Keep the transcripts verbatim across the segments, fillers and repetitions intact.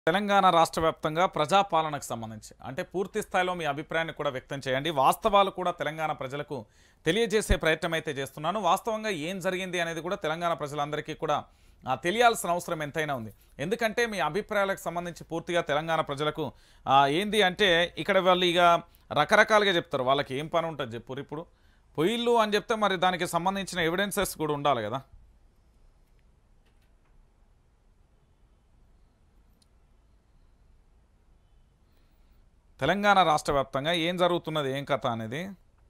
తెలంగాణ రాష్ట్ర వ్యాప్తంగా ప్రజాపాలనకు సంబంధించి అంటే పూర్తి స్థాయిలో మీ అభిప్రాయాన్ని కూడా వ్యక్తం చేయండి. వాస్తవాలు కూడా తెలంగాణ ప్రజలకు తెలియజేసే ప్రయత్నం అయితే చేస్తున్నాను. వాస్తవంగా ఏం జరిగింది అనేది కూడా తెలంగాణ ప్రజలందరికీ కూడా తెలియాల్సిన అవసరం ఎంతైనా ఉంది. ఎందుకంటే మీ అభిప్రాయాలకు సంబంధించి పూర్తిగా తెలంగాణ ప్రజలకు ఏంది అంటే ఇక్కడ వాళ్ళు ఇక రకరకాలుగా చెప్తారు. వాళ్ళకి ఏం పని ఉంటుంది చెప్పురు. ఇప్పుడు పొయ్యిళ్ళు అని చెప్తే మరి దానికి సంబంధించిన ఎవిడెన్సెస్ కూడా ఉండాలి కదా. తెలంగాణ రాష్ట్ర వ్యాప్తంగా ఏం జరుగుతున్నది, ఏం కథ అనేది.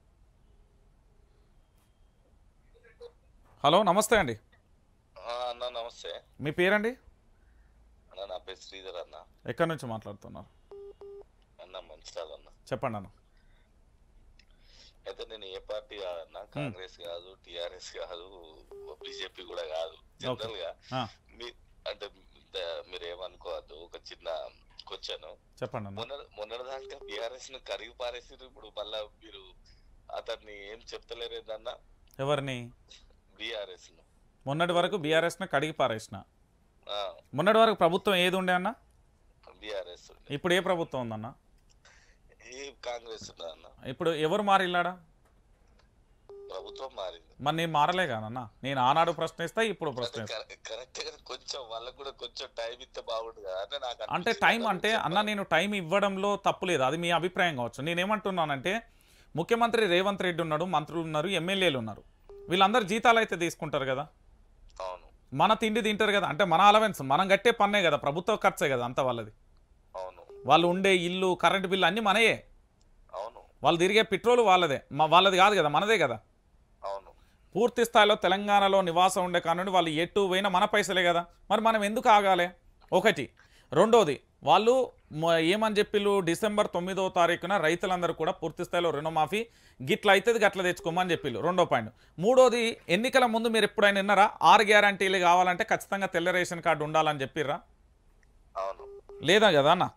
హలో, నమస్తే అండి. అన్న నమస్తే. మీ పేరండి? అన్న నా పేరు శ్రీధర్ అన్న. ఎక్కడి నుంచి మాట్లాడుతున్నారు? అన్న మంచిర్యాల అన్న. చెప్పండి అన్న. అయితే నేను ఏ పార్టీ కాదన్న, కాంగ్రెస్ కాదు, టిఆర్ఎస్ కాదు, బీజేపీ కూడా కాదు. జనరల్ గా మీ అంటే మీరు ఏమనుకోవద్దు, ఒక చిన్న క్వశ్చన్ చెప్పండి. మొన్న మొన్నటిదాకా బీఆర్ఎస్ ను కరిగి పారేసారు, ఇప్పుడు మళ్ళా మీరు అతన్ని ఏం చెప్తలేరేదన్న? ఎవరిని? బీఆర్ఎస్ ను. మొన్నటి వరకు బీఆర్ఎస్ ను కడిగి పారేసిన. మొన్నటి వరకు ప్రభుత్వం ఏది ఉండే అన్న? బీఆర్ఎస్. ఇప్పుడు ఏ ప్రభుత్వం ఉందన్న? ఈ కాంగ్రెస్ అన్న. ఇప్పుడు ఎవరు మారిల్లాడా? ప్రభుత్వం మారింది. మరి నేను మారలే కాదన్నా. నేను ఆనాడు ప్రశ్నిస్తా, ఇప్పుడు ప్రశ్నిస్తా. కరెక్ట్. కొంచెం వాళ్ళకు కూడా కొంచెం టైం ఇస్తే బాగుంటుంది కదా నాకు. అంటే టైం అంటే అన్న, నేను టైం ఇవ్వడంలో తప్పులేదు, అది మీ అభిప్రాయం కావచ్చు. నేనేమంటున్నానంటే ముఖ్యమంత్రి రేవంత్ రెడ్డి ఉన్నాడు, మంత్రులు ఉన్నారు, ఎమ్మెల్యేలు ఉన్నారు. వీళ్ళందరూ జీతాలు అయితే తీసుకుంటారు కదా. అవును. మన తిండి తింటారు కదా. అంటే మన అలవెన్స్ మనం కట్టే పన్నే కదా, ప్రభుత్వ ఖర్చే కదా అంత వాళ్ళది. అవును. వాళ్ళు ఉండే ఇల్లు, కరెంట్ బిల్లు అన్నీ మనయే. అవును. వాళ్ళు తిరిగే పెట్రోల్ వాళ్ళదే, వాళ్ళది కాదు కదా, మనదే కదా. అవును. పూర్తి స్థాయిలో తెలంగాణలో నివాసం ఉండే కానుండి వాళ్ళు ఎటు పోయినా మన పైసలే కదా. మరి మనం ఎందుకు ఆగాలి? ఒకటి. రెండోది, వాళ్ళు ఏమని చెప్పిళ్ళు, డిసెంబర్ తొమ్మిదవ తారీఖున రైతులందరూ కూడా పూర్తి స్థాయిలో రుణమాఫీ గిట్ల అవుతుంది గట్ల తెచ్చుకోమని చెప్పిళ్ళు. రెండో పాయింట్. మూడోది, ఎన్నికల ముందు మీరు ఎప్పుడైనా విన్నారా ఆరు గ్యారంటీలు కావాలంటే ఖచ్చితంగా తెల్ల రేషన్ కార్డు ఉండాలని చెప్పిర్రా? అవును. లేదా కదా అన్న?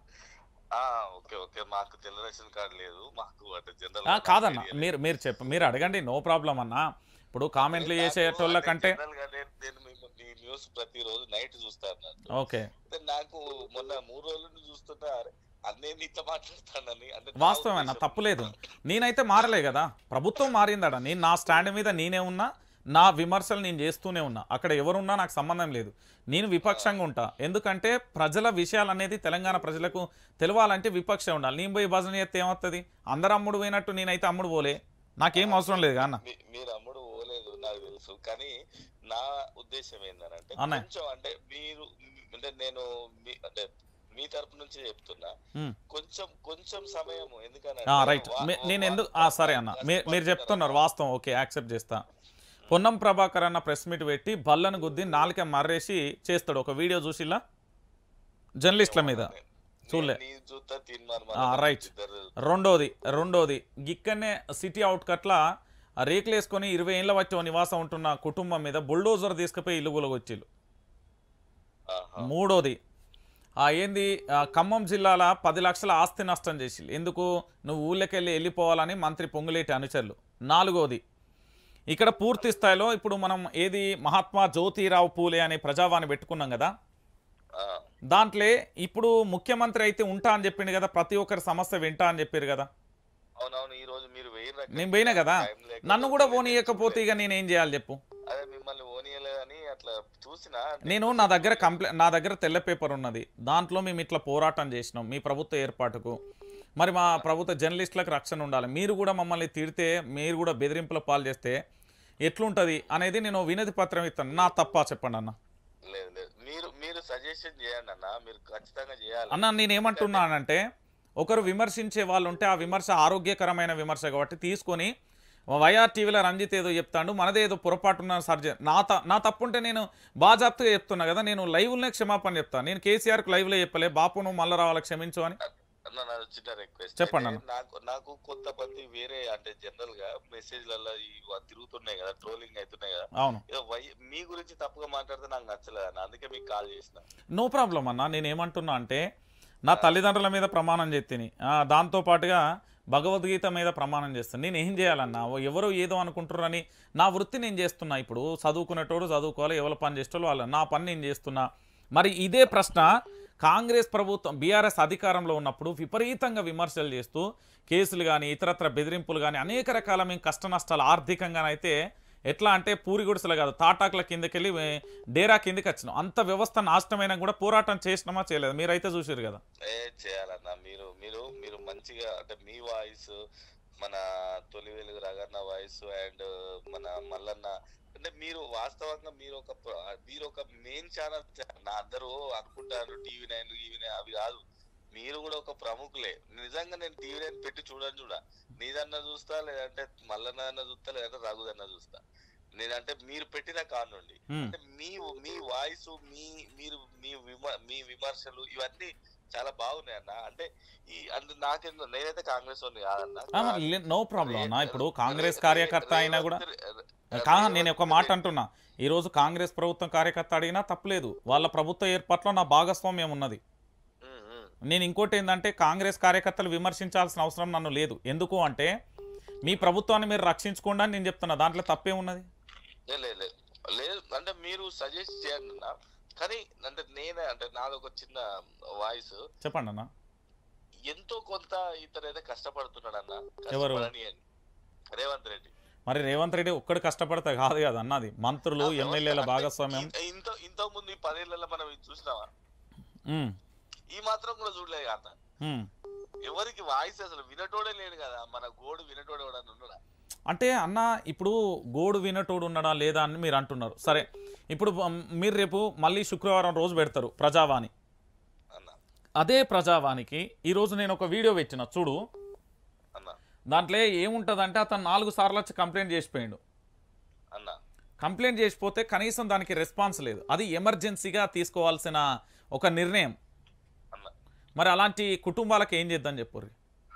కాదన్న, మీరు మీరు చెప్ప మీరు అడగండి, నో ప్రాబ్లం అన్న. ఇప్పుడు కామెంట్లు చేసేటోళ్ళ కంటే న్యూస్ ప్రతిరోజు నైట్ చూస్తాను. ఓకే. నాకు మొన్న మూడు రోజులు చూస్తుంటే అన్నీ ఇట్లా మాట్లాడతానని. వాస్తవమేనా, తప్పులేదు. నేనైతే మారలే కదా, ప్రభుత్వం మారిందట. నేను నా స్టాండ్ మీద నేనే ఉన్నా, నా విమర్శలు నేను చేస్తూనే ఉన్నా. అక్కడ ఎవరున్నా నాకు సంబంధం లేదు, నేను విపక్షంగా ఉంటా. ఎందుకంటే ప్రజల విషయాలు అనేది తెలంగాణ ప్రజలకు తెలవాలంటే విపక్షం ఉండాలి. నేను పోయి భజన చేస్తే ఏమవుతుంది? అందరు అమ్ముడు పోయినట్టు నేనైతే అమ్ముడు పోలే, నాకేం అవసరం లేదు అన్న. మీరు అమ్ముడు పోలేదు నాకు తెలుసు, కానీ నా ఉద్దేశం ఏంటంటే కొంచెం అంటే మీరు అంటే నేను అంటే మీ తరపు నుంచి చెప్తున్నా, కొంచెం కొంచెం సమయం. ఎందుకంటే రైట్, నేను ఎందుకు సరే అన్న, మీరు చెప్తున్నారు వాస్తవం, ఓకే, యాక్సెప్ట్ చేస్తా. పొన్నం ప్రభాకర్ అన్న ప్రెస్ మీట్ పెట్టి బల్లను గుద్ది నాలుక మర్రేసి చేస్తాడు. ఒక వీడియో చూసిలా జర్నలిస్టుల మీద చూడలే. రైట్. రెండోది రెండోది గిక్కనే సిటీ అవుట్ కట్ల రేకులు వేసుకొని ఇరవై ఏళ్ళ వచ్చి నివాసం ఉంటున్న కుటుంబం మీద బుల్డోజర్ తీసుకుపోయి ఇల్లు గులగొచ్చిళ్ళు. మూడోది, ఏంది ఖమ్మం జిల్లాల పది లక్షల ఆస్తి నష్టం చేసి ఎందుకు నువ్వు ఊళ్ళకెళ్ళి వెళ్ళిపోవాలని మంత్రి పొంగులేటి అనుచరులు. నాలుగోది, ఇక్కడ పూర్తి స్థాయిలో ఇప్పుడు మనం ఏది మహాత్మా జ్యోతిరావు పూలే అనే ప్రజావాణి పెట్టుకున్నాం కదా, దాంట్లో ఇప్పుడు ముఖ్యమంత్రి అయితే ఉంటా అని చెప్పిండు కదా, ప్రతి ఒక్కరి సమస్య వింటా అని చెప్పారు కదా. నేను పోయినా కదా, నన్ను కూడా ఓనియకపోతే ఇక నేను ఏం చేయాలి చెప్పు? నేను నా దగ్గర కంప్లైంట్ నా దగ్గర తెల్ల పేపర్ ఉన్నది, దాంట్లో మేము ఇట్లా పోరాటం చేసినాం మీ ప్రభుత్వ ఏర్పాటుకు. మరి మా ప్రభుత్వ జర్నలిస్టులకు రక్షణ ఉండాలి. మీరు కూడా మమ్మల్ని తిడితే, మీరు కూడా బెదిరింపుల పాలు చేస్తే ఎట్లుంటుంది అనేది నేను వినతి పత్రం ఇస్తాను. నా తప్ప చెప్పండి అన్న. అన్న నేనేమంటున్నానంటే, ఒకరు విమర్శించే వాళ్ళు ఉంటే ఆ విమర్శ ఆరోగ్యకరమైన విమర్శ కాబట్టి తీసుకొని, వైఆర్ టీవీలో రంజిత్ ఏదో చెప్తాడు, మనదేదో పొరపాటున్న సర్జ నా త నా తప్పుంటే నేను బాజాప్తగా చెప్తున్నా కదా, నేను లైవ్లోనే క్షమాపణ చెప్తాను. నేను కేసీఆర్కి లైవ్లో చెప్పలే బాపును మళ్ళీ రావాలని క్షమించు అని. చిన్న రిక్వెస్ట్ చెప్పండి. నాకు నాకు కొంతమంది వేరే అంటే జనరల్ గా మెసేజ్లలో తిరుగుతున్నాయి కదా, ట్రోలింగ్ అవుతున్నాయి కదా. అవును. మీ గురించి తప్పుగా మాట్లాడితే నాకు నచ్చలేదు అన్న, అందుకే మీకు కాల్ చేసిన. నో ప్రాబ్లం అన్న. నేను ఏమంటున్నా అంటే, నా తల్లిదండ్రుల మీద ప్రమాణం చేతిని, దాంతో పాటుగా భగవద్గీత మీద ప్రమాణం చేస్తాను. నేను ఏం చేయాలన్నా, ఎవరో ఏదో అనుకుంటున్నారని నా వృత్తి నేను చేస్తున్నా. ఇప్పుడు చదువుకునేటోడు చదువుకోవాలి, ఎవరు పని చేసేటోళ్ళు వాళ్ళు, నా పని నేను చేస్తున్నా. మరి ఇదే ప్రశ్న కాంగ్రెస్ ప్రభుత్వం బీఆర్ఎస్ అధికారంలో ఉన్నప్పుడు విపరీతంగా విమర్శలు చేస్తూ కేసులు కానీ ఇతరత్ర బెదిరింపులు కానీ అనేక రకాల మేము కష్ట నష్టాలు ఆర్థికంగానైతే ఎట్లా అంటే పూరి గుడిసెలు కాదు తాటాకుల కిందకెళ్ళి డేరా కిందకి వచ్చినాం. అంత వ్యవస్థ నాశనమైనా కూడా పోరాటం చేసినామా చేయలేదు? మీరైతే చూసారు కదా. చేయాలన్నా మీరు మీరు మీరు మంచిగా అంటే మీ వాయిస్, మన తొలి వెలుగు రగన్న వాయిస్ అండ్ మన మల్లన్న అంటే మీరు వాస్తవంగా మీరు ఒక మీరు ఒక మెయిన్ ఛానల్. నా అందరూ అనుకుంటారు టీవీ నైన్ టీవీ నైన్ అవి కాదు, మీరు కూడా ఒక ప్రముఖులే. నిజంగా నేను టీవీ నైన్ పెట్టి చూడని చూడ, నీదన్నా చూస్తా, లేదంటే మల్లన్న చూస్తా, లేదంటే రఘుదన్న చూస్తా. నేనంటే మీరు పెట్టిన కానుండి అంటే మీ మీ వాయిస్, మీ మీరు మీ మీ విమర్శలు ఇవన్నీ చాలా బాగున్నాయి అన్న. అంటే ఈ అంటే నాకేందో నేనైతే కాంగ్రెస్ వాడిని కాదన్నా, నో ప్రాబ్లం అన్న. ఇప్పుడు కాంగ్రెస్ కార్యకర్త అయినా కూడా నేను ఒక మాట అంటున్నా, ఈ రోజు కాంగ్రెస్ ప్రభుత్వం కార్యకర్త అడిగినా తప్పలేదు, వాళ్ళ ప్రభుత్వ ఏర్పాట్లో నా భాగస్వామ్యం ఉన్నది. నేను ఇంకోటి ఏంటంటే కాంగ్రెస్ కార్యకర్తలు విమర్శించాల్సిన అవసరం నన్ను లేదు. ఎందుకు అంటే మీ ప్రభుత్వాన్ని మీరు రక్షించుకోండి అని నేను చెప్తున్నా, దాంట్లో తప్పే ఉన్నది లేదు. అంటే మీరు సజెస్ట్ చేయండి అన్న, కానీ అంటే నేనే అంటే నాది ఒక చిన్న వాయిస్ చెప్పండి అన్న. ఎంతో కొంత ఇతరైతే కష్టపడుతున్నాడు అన్న. ఎవరు? రేవంత్ రెడ్డి. మరి రేవంత్ రెడ్డి ఒక్కడు కష్టపడతా కాదు కదా అన్నది, మంత్రులు ఎమ్మెల్యేల భాగస్వామ్యం. ఇంత ఇంతకు ముందు ఈ పదేళ్లలో మనం చూసినావా? ఈ మాత్రం కూడా చూడలేదు కదా. ఎవరికి వాయిస్ అసలు వినటోడే లేడు కదా, మన గోడు వినటోడు ఎవడన్నా ఉన్నాడా? అంటే అన్న ఇప్పుడు గోడు వినటోడు ఉన్నాడా లేదా అని మీరు అంటున్నారు. సరే, ఇప్పుడు మీరు రేపు మళ్ళీ శుక్రవారం రోజు పెడతారు ప్రజావాణి. అదే ప్రజావానికి ఈరోజు నేను ఒక వీడియో పెట్టిన చూడు, దాంట్లో ఏముంటుందంటే అతను నాలుగు సార్లు వచ్చి కంప్లైంట్ చేసిపోయాడు. కంప్లైంట్ చేసిపోతే కనీసం దానికి రెస్పాన్స్ లేదు. అది ఎమర్జెన్సీగా తీసుకోవాల్సిన ఒక నిర్ణయం. మరి అలాంటి కుటుంబాలకు ఏం చేద్దాం చెప్పుర్రి.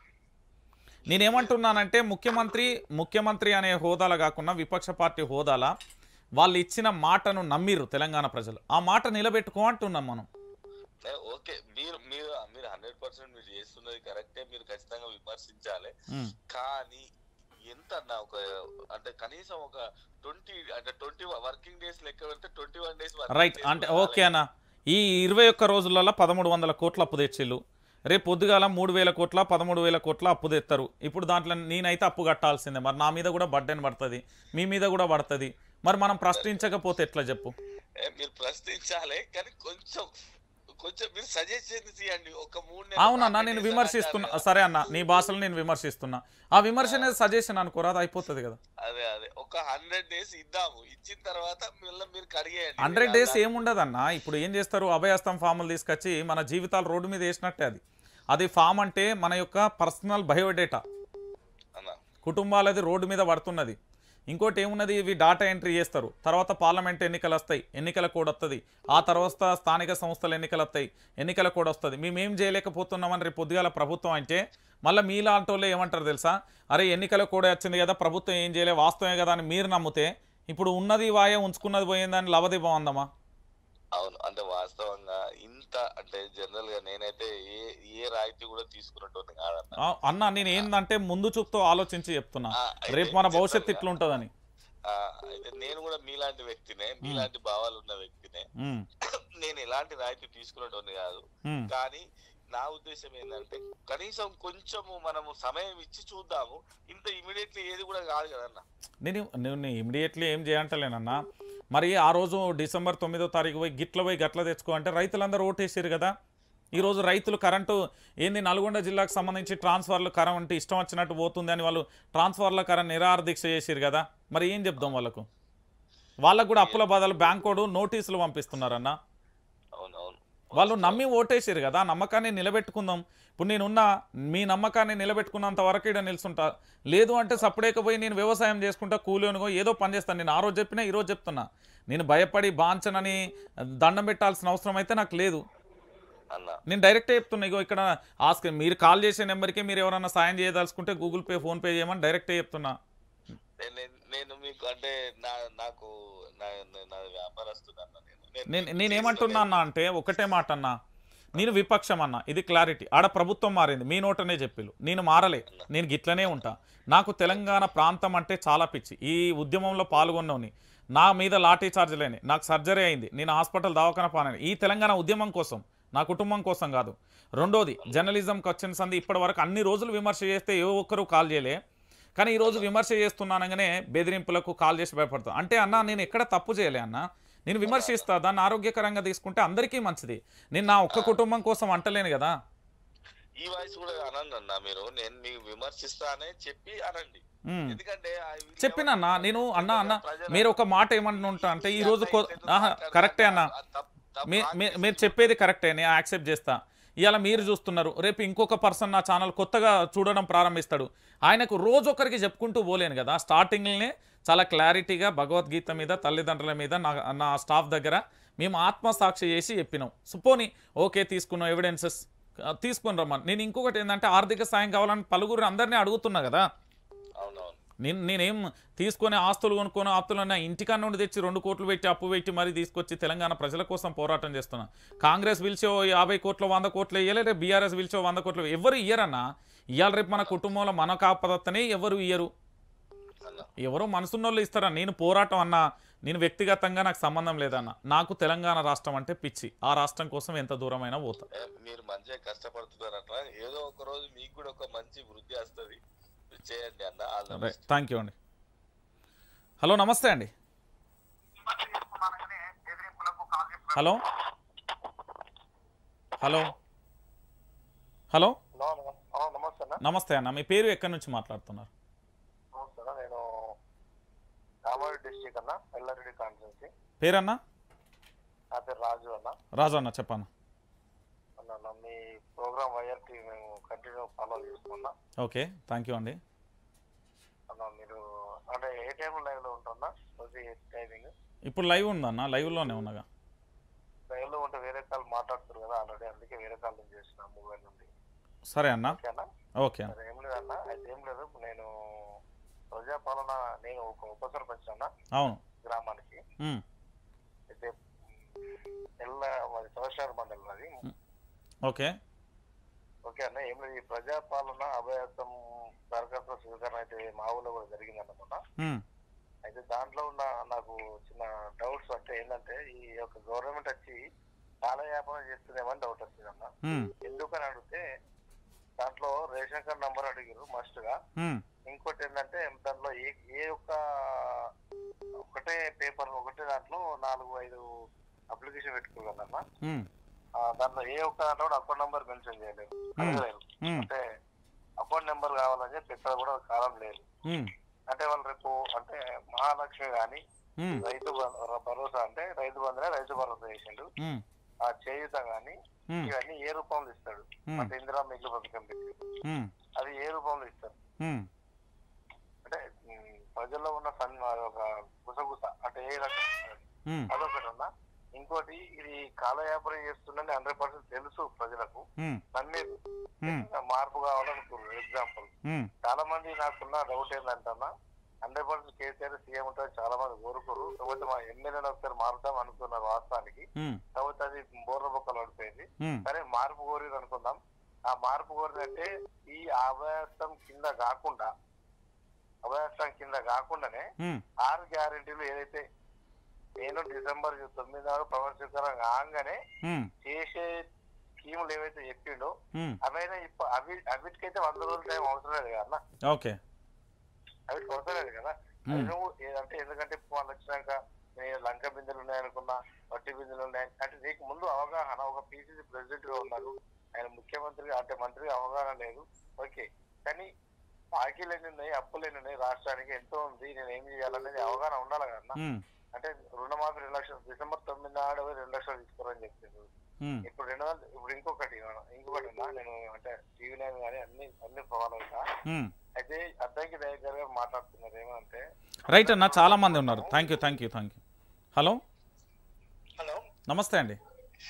నేనేమంటున్నానంటే ముఖ్యమంత్రి ముఖ్యమంత్రి అనే హోదాలో కాకుండా విపక్ష పార్టీ హోదాలా వాళ్ళు ఇచ్చిన మాటను నమ్మిరు తెలంగాణ ప్రజలు. ఆ మాట నిలబెట్టుకో అంటున్నాం మనం. ఓకే, మీరు మీరు మీరు హండ్రెడ్ పర్సెంట్ మీరు చేస్తున్నది కరెక్టే, మీరు ఖచ్చితంగా విమర్శించాలి. కానీ ఎంత అన్న ఒక అంటే కనీసం ఒక ట్వంటీ అంటే ట్వంటీ వర్కింగ్ డేస్ లెక్క పెడితే ట్వంటీ వన్ డేస్ రైట్ అంటే ఓకే అన్న. ఈ ఇరవై ఒక్క రోజులలో పదమూడు వందల కోట్ల అప్పు తెచ్చిళ్ళు, రేపు పొద్దుగాల మూడు వేల కోట్ల పదమూడు వేల కోట్ల అప్పు తెస్తారు. ఇప్పుడు దాంట్లో నేనైతే అప్పు కట్టాల్సిందే, మరి నా మీద కూడా బర్డెన్ పడుతుంది, మీ మీద కూడా పడుతుంది. మరి మనం ప్రశ్నించకపోతే ఎట్లా చెప్పు? మీరు ప్రశ్నించాలి కానీ కొంచెం కొంచెం మీరు సజెస్ట్ చేయండి. ఒక మూడు అవునన్నా నేను విమర్శిస్తున్నా, సరే అన్న నీ భాషలో నేను విమర్శిస్తున్నా, ఆ విమర్శ అనేది సజెషన్ అనుకోరా, అది అయిపోతుంది కదా. అదే అదే ఒక హండ్రెడ్ డేస్ ఇద్దాము, ఇచ్చిన తర్వాత మీరు కడిగేయండి. హండ్రెడ్ డేస్ ఏముండదు అన్న. ఇప్పుడు ఏం చేస్తారు, అభయహస్తం ఫాములు తీసుకొచ్చి మన జీవితాలు రోడ్డు మీద వేసినట్టే. అది అది ఫామ్ అంటే మన యొక్క పర్సనల్ బయోడేటా, కుటుంబాలది రోడ్డు మీద పడుతున్నది. ఇంకోటి ఏమున్నది, ఇవి డాటా ఎంట్రీ చేస్తారు, తర్వాత పార్లమెంట్ ఎన్నికలు వస్తాయి, ఎన్నికల కోడ్ వస్తుంది, ఆ తర్వాత స్థానిక సంస్థల ఎన్నికలు వస్తాయి, ఎన్నికల కోడ్ వస్తుంది. మేమేం చేయలేకపోతున్నామని రేపు పొద్దుగాల ప్రభుత్వం అంటే మళ్ళీ మీలాంటి వాళ్ళు ఏమంటారు తెలుసా, అరే ఎన్నికల కోడ్ వచ్చింది కదా ప్రభుత్వం ఏం చేయలే వాస్తవమే కదా అని మీరు నమ్మితే ఇప్పుడు ఉన్నది వాయే ఉంచుకున్నది పోయిందని లవది బాగుందమ్మా. అవును, అంటే వాస్తవంగా ఇంత అంటే జనరల్ గా నేనైతే ఏ ఏ రాయితీ కూడా తీసుకున్నట్టు కాదన్న. అన్న నేను ఏంటంటే ముందు చూపుతో ఆలోచించి చెప్తున్నా, రేపు మన భవిష్యత్తు ఇట్లుంటదని. అయితే నేను కూడా మీలాంటి వ్యక్తినే, మీలాంటి భావాలు ఉన్న వ్యక్తినే. నేను ఎలాంటి రాయితీ తీసుకున్నట్టు కాదు, కానీ నా ఉద్దేశం ఏంటంటే కనీసం కొంచెము మనము సమయం ఇచ్చి చూద్దాము. ఇంత ఇమీడియట్లీ ఏది కూడా కాదు కదన్నా. నేను నేను ఇమీడియట్లీ ఏం చేయంటలేనన్నా. మరి ఆ రోజు డిసెంబర్ తొమ్మిదో తారీఖు పోయి గిట్ల పోయి గట్ల తెచ్చుకో అంటే రైతులందరూ ఓటేసారు కదా. ఈరోజు రైతులు కరెంటు ఏంది నల్గొండ జిల్లాకు సంబంధించి ట్రాన్స్ఫర్లు కరెంట్ ఇష్టం వచ్చినట్టు పోతుంది అని వాళ్ళు ట్రాన్స్ఫర్ల కరెంట్ నిరాహార దీక్ష చేసారు కదా. మరి ఏం చెప్దాం వాళ్ళకు? వాళ్ళకు కూడా అప్పుల బాధలు బ్యాంకోడు నోటీసులు పంపిస్తున్నారన్న. వాళ్ళు నమ్మి ఓటేసారు కదా, నమ్మకాన్ని నిలబెట్టుకుందాం. ఇప్పుడు నేనున్న మీ నమ్మకాన్ని నిలబెట్టుకున్నంత వరకు ఇక్కడ నిలుచుంటా, లేదు అంటే సపరేకపోయి నేను వ్యవసాయం చేసుకుంటా కూలీనుగో ఏదో పని చేస్తాను. నేను ఆ రోజు చెప్పినా ఈరోజు చెప్తున్నా, నేను భయపడి బాంచనని దండం పెట్టాల్సిన అవసరం అయితే నాకు లేదు. నేను డైరెక్టే చెప్తున్నా, ఇగో ఇక్కడ ఆస్క్ మీరు కాల్ చేసే నెంబర్కి మీరు ఎవరైనా సాయం చేయదలుచుకుంటే గూగుల్ పే ఫోన్పే చేయమని డైరెక్టే చెప్తున్నా. నేను మీకు అంటే నాకు వ్యాపారస్తున్నా. నేను నేనేమంటున్నా అన్నా అంటే ఒకటే మాట అన్నా, నేను విపక్షం అన్నా, ఇది క్లారిటీ. ఆడ ప్రభుత్వం మారింది, మీ నోటనే చెప్పిలు, నేను మారలే, నేను గిట్లనే ఉంటా. నాకు తెలంగాణ ప్రాంతం అంటే చాలా పిచ్చి. ఈ ఉద్యమంలో పాల్గొన్నోని, నా మీద లాఠీ చార్జ్ లేని, నాకు సర్జరీ అయింది, నేను హాస్పిటల్ దవాఖాన పానని ఈ తెలంగాణ ఉద్యమం కోసం నా కుటుంబం కోసం కాదు. రెండోది జర్నలిజంకి వచ్చిన సంది ఇప్పటి వరకు అన్ని రోజులు విమర్శ చేస్తే ఏ ఒక్కరు కాల్ చేయలే, కానీ ఈరోజు విమర్శ చేస్తున్నానగానే బెదిరింపులకు కాల్ చేసి భయపడతాం. అంటే అన్న నేను ఎక్కడ తప్పు చేయలే అన్న, నేను విమర్శిస్తా, దాన్ని ఆరోగ్యకరంగా తీసుకుంటే అందరికీ మంచిది. నేను నా ఒక్క కుటుంబం కోసం అంటలేను కదా. ఈ వాయిస్ కూడా అనండి అన్న మీరు, నేను మీకు విమర్శిస్తానే చెప్పి అనండి. ఎందుకంటే చెప్పినన్నా నేను అన్న అన్న మీరు ఒక మాట ఏమంటుంటా అంటే ఈ రోజు కరెక్టే అన్న, మీరు చెప్పేది కరెక్టే, నేను యాక్సెప్ట్ చేస్తా. ఇవాళ మీరు చూస్తున్నారు, రేపు ఇంకొక పర్సన్ నా ఛానల్ కొత్తగా చూడడం ప్రారంభిస్తాడు, ఆయనకు రోజు ఒకరికి చెప్పుకుంటూ పోలేను కదా. స్టార్టింగ్లోనే చాలా క్లారిటీగా భగవద్గీత మీద తల్లిదండ్రుల మీద నా నా స్టాఫ్ దగ్గర మేము ఆత్మసాక్షి చేసి చెప్పినాం. సుపోని ఓకే తీసుకున్నాం, ఎవిడెన్సెస్ తీసుకుని రమ్మని. నేను ఇంకొకటి ఏంటంటే ఆర్థిక సాయం కావాలని పలువురు అందరినీ అడుగుతున్నా కదా. నేను నేనేం తీసుకొని ఆస్తులు కొనుక్కొని ఆస్తులు నా ఇంటికాడ నుండి తెచ్చి రెండు కోట్లు పెట్టి అప్పు పెట్టి మరీ తీసుకొచ్చి తెలంగాణ ప్రజల కోసం పోరాటం చేస్తున్నా. కాంగ్రెస్ పిలిచో యాభై కోట్లు వంద కోట్లు ఇయ్యలే, రేపు బీఆర్ఎస్ పిలిచో వంద కోట్లు ఎవరు ఇయ్యరన్నా. ఇవాళ రేపు మన కుటుంబంలో మన కాపదత్తనే ఎవరు ఇయ్యరు, ఎవరో మనసున్నోళ్ళు ఇస్తారా. నేను పోరాటం అన్నా, నేను వ్యక్తిగతంగా నాకు సంబంధం లేదన్న, నాకు తెలంగాణ రాష్ట్రం అంటే పిచ్చి, ఆ రాష్ట్రం కోసం ఎంత దూరమైనా పోతా. మీరు మంచిగా కష్టపడుతున్నారట, ఏదో ఒక రోజు మీకు కూడా ఒక మంచి వృద్ధి వస్తుంది, చేయండి అన్న. థ్యాంక్ యూ అండి. హలో నమస్తే అండి. హలో హలో హలో నమస్తే అన్న, మీ పేరు ఎక్కడి నుంచి మాట్లాడుతున్నారు? నేను కామారెడ్డి డిస్ట్రిక్ట్ అన్న, ఎల్లారెడ్డి కాన్స్టిట్యున్సీ. పేరన్నా? నా పేరు రాజు అన్న. రాజు అన్న చెప్పన్న. అన్న మీ ప్రోగ్రామ్ వైఆర్టీ మేము కంటిన్యూ ఫాలో చేస్తున్నా. ఓకే థ్యాంక్ యూ అండి. అన్న మీరు అంటే ఏ టైంలో లైవ్లో ఉంటున్నా? టైమింగ్ ఇప్పుడు లైవ్ ఉందన్న, లైవ్లోనే ఉన్నగా. లైవ్లో ఉంటే వేరే కాల్ మాట్లాడుతారు కదా ఆల్రెడీ, అందుకే వేరే కాల్ నుంచి చేసిన మొబైల్ నుండి. సరే అన్న. ఓకేనా? ఓకే సరే ఏం లేదన్న, అయితే ఏం లేదు, నేను ప్రజాపాలన నేను ఒక ఉప సర్పంచ్ అన్న. అవును. గ్రామానికి అయితే ఎల్ల మాది సోషల్ మండలం అది. ఓకే ఓకే అన్న, ఏం లేదు, ఈ ప్రజాపాలన అభయాసం దరఖాస్తు స్వీకరణ అయితే మా ఊళ్ళో కూడా జరిగింది అన్నమాట. అయితే దాంట్లో ఉన్న నాకు చిన్న డౌట్స్ అంటే ఏంటంటే ఈ యొక్క గవర్నమెంట్ వచ్చి కాలయాపన చేస్తుందేమని డౌట్ వచ్చింది అన్న. ఎందుకని అడిగితే దాంట్లో రేషన్ కార్డ్ నంబర్ అడిగారు మస్ట్ గా. ఇంకోటి ఏంటంటే దాంట్లో ఏ ఏ ఒక్క ఒకటే పేపర్ ఒకటే దాంట్లో నాలుగు ఐదు అప్లికేషన్ పెట్టుకోరు కదన్నా. దాంట్లో ఏ ఒక్క దాంట్లో కూడా అకౌంట్ నెంబర్ మెన్షన్ చేయలేదు, అడగలేదు. అంటే అకౌంట్ నెంబర్ కావాలని చెప్పి ఎక్కడ కూడా కాలం లేదు. అంటే వాళ్ళు రేపు అంటే మహాలక్ష్మి గాని రైతు భరోసా అంటే రైతు బంధునే రైతు భరోసా చేసిండు, ఆ చేయుత గాని ఇవన్నీ ఏ రూపంలో ఇస్తాడు అంటే ఇందిరా మిగులు పథకం పెట్టి అది ఏ రూపంలో ఇస్తారు. అంటే ప్రజల్లో ఉన్న సన్ ఒక గుసగుస అంటే ఏ రకం అదొకటి ఉన్నా. ఇంకోటి ఇది కాలయాపనం చేస్తుందని హండ్రెడ్ పర్సెంట్ తెలుసు ప్రజలకు, అన్ని మార్పు కావాలనుకున్నారు. ఎగ్జాంపుల్ చాలా మంది నాకున్న డౌట్ ఏంటంటన్నా హండ్రెడ్ పర్సెంట్ కేసీఆర్ సీఎం ఉంటుంది చాలా మంది కోరుకోరు, కాబట్టి మా ఎమ్మెల్యేని ఒకసారి మారుతాం అనుకున్నారు వాస్తవానికి, కాబట్టి అది బోర్ర బొక్కలు పడిపోయింది. సరే మార్పు కోరి అనుకుందాం, ఆ మార్పు కోరినంటే ఈ అభయాసం కింద కాకుండా అభయాసం కింద కాకుండానే ఆరు గ్యారెంటీలు ఏదైతే నేను డిసెంబర్ తొమ్మిది నాడు ప్రమాణ స్వీకారం కాగానే చేసే స్కీములు ఏవైతే చెప్పిండో అవైనా ఇప్పుడు అవి అవిటికైతే వంద రోజుల టైం అవసరం లేదు కదా. ఓకే అవిటికి అవసరం లేదు కదా. నువ్వు ఏదంటే ఎందుకంటే వాళ్ళు వచ్చినాక నేను లంక బిందెలు ఉన్నాయనుకున్నా, వట్టి బిందెలు ఉన్నాయి అంటే నీకు ముందు అవగాహన, ఒక పీసీసీ ప్రెసిడెంట్ గా ఉన్నారు, ఆయన ముఖ్యమంత్రిగా అంటే మంత్రిగా అవగాహన లేదు. ఓకే, కానీ బాకీలు ఎన్ని ఉన్నాయి, అప్పులు ఎన్ని ఉన్నాయి, రాష్ట్రానికి ఎంతో ఉంది, నేను ఏం చేయాలనేది అవగాహన ఉండాలి కదా. అంటే రుణమాఫీ రెండు లక్షలు డిసెంబర్ తొమ్మిది నాడు రెండు లక్షలు తీసుకోరని చెప్పింది. ఇప్పుడు రెండు వందలు ఇప్పుడు ఇంకొకటి ఇంకొకటి ఉన్నా నేను అంటే టీవీ నైన్ కానీ అన్ని అన్ని ఫాలో అవుతా. అయితే అద్దంకి దగ్గర మాట్లాడుతున్నారు ఏమంటే రైట్ అన్న, చాలా మంది ఉన్నారు. Thank you thank you thank you. Hello hello నమస్తే అండి.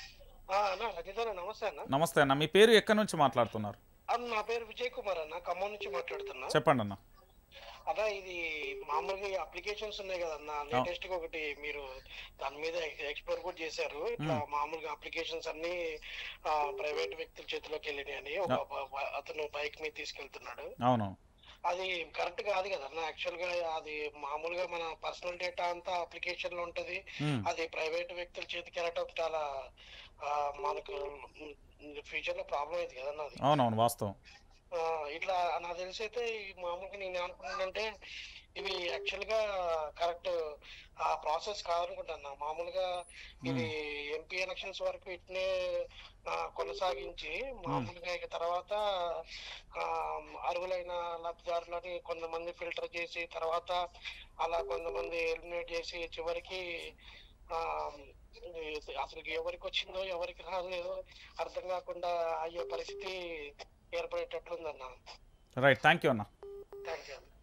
నమస్తే అన్న. నమస్తే అన్న, మీ పేరు ఎక్కడి నుంచి మాట్లాడుతున్నారు? నా పేరు విజయ్ కుమార్ అన్న, ఖమ్మం నుంచి మాట్లాడుతున్నా. చెప్పండి అన్న. అదా ఇది మామూలుగా అప్లికేషన్స్ ఉన్నాయి కదన్నా, లేటెస్ట్ గా ఒకటి మీరు దాని మీద ఎక్స్ప్లోర్ కూడా చేశారు. ఇట్లా మామూలుగా అప్లికేషన్స్ అన్ని ప్రైవేట్ వ్యక్తుల చేతిలోకి వెళ్ళినాయి అని ఒక అతను బైక్ మీద తీసుకెళ్తున్నాడు. అవును, అది కరెక్ట్ కాదు కదన్నా. యాక్చువల్ గా అది మామూలుగా మన పర్సనల్ డేటా అంతా అప్లికేషన్ లో ఉంటది, అది ప్రైవేట్ వ్యక్తుల చేతికి వెళ్ళటం చాలా మనకు ఫ్యూచర్ లో ప్రాబ్లం అయింది కదన్న అది. అవునవును వాస్తవం. ఇట్లా నాకు తెలిసి అయితే మామూలుగా నేను ఏమనుకున్నానంటే ఇవి యాక్చువల్ గా కరెక్ట్ ఆ ప్రాసెస్ కాదనుకుంటున్నా. మామూలుగా ఇది ఎంపీ ఎలక్షన్స్ వరకు ఇట్నే కొనసాగించి మామూలుగా ఇక తర్వాత అర్హులైన లబ్ధిదారులని కొంతమంది ఫిల్టర్ చేసి తర్వాత అలా కొంతమంది ఎలిమినేట్ చేసి చివరికి ఆ అసలు ఎవరికి వచ్చిందో ఎవరికి రాలేదో అర్థం కాకుండా అయ్యే పరిస్థితి ఏర్పడేటట్లుందన్న. రైట్, థ్యాంక్ యూ అన్న. Thank you.